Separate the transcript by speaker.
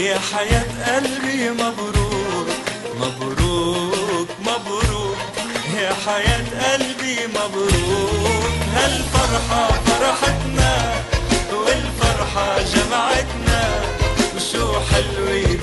Speaker 1: يا حياة قلبي مبروك مبروك مبروك، يا حياة قلبي مبروك. هالفرحة فرحتنا والفرحة جمعتنا، وشو حلوة